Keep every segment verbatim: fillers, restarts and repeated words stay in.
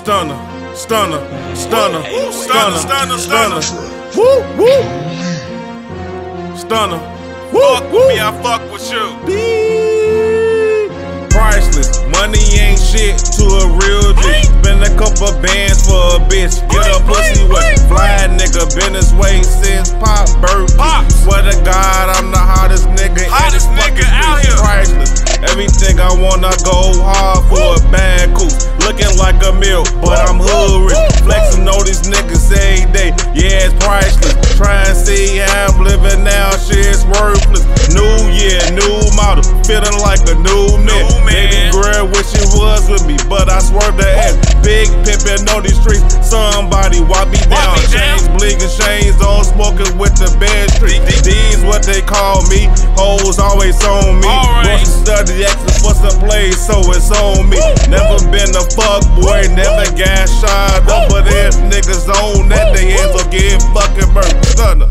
Stunner, stunner, stunner, stunner, Stunner, stunner, stunner. woo, woo. Stunner, woo, Fuck woo. with me, I fuck with you. Priceless, money ain't shit to a real G. Spend a couple bands for a bitch, get a pussy wet. Fly nigga, been this way since Pop birthday. Pop. Swear to God, I'm the hottest nigga. Hottest in this nigga fucking out bitch. here. Priceless, everything I wanna go hard for a bad coupe. Looking like a meal, but I'm hood rich. Flexing on these niggas every day. Yeah, it's priceless. Try and see how I'm living now, shit's worthless. New year, new model, feeling like a new man. New man. Baby girl wish she was with me, but I swerved her ass. Big pimpin' on these streets, somebody walk me down. me down. Chains bleeding, chains on, smoking with the bad street. These what they call me, hoes always on me. Alright. Once you study access for some plays, so it's on me. Never been a fuck boy, never got shot up, but if niggas on that, they hands will get fucking burnt. Stunner.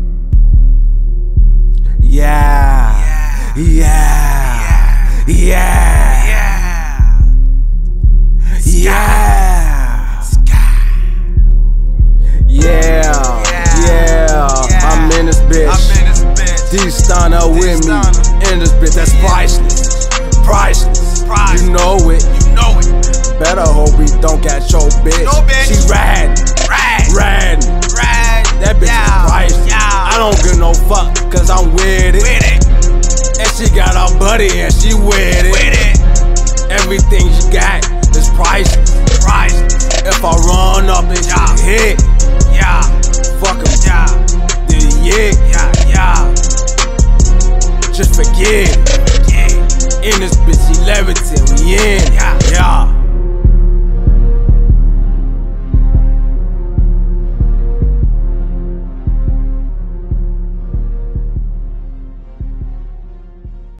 Yeah, yeah, yeah, yeah, yeah, yeah. I'm in this bitch. I'm in this bitch. D-Stunner with me. In this bitch, that's priceless, priceless. Priceless. You know it. You know it. Better hope we don't catch your bitch. No bitch. She riding, Right. riding. Right. That bitch Yeah. is priceless. Yeah. I don't give no fuck, cause I'm with it. With it. And she got her buddy and she with it. With it. Everything she got is priceless. Priceless. If I run up and Yeah. she hit, Yeah. fuck him. Yeah. Then yeah, Yeah. Yeah. just forget it. Yeah. In this bitch, she levitate, we in. Yeah.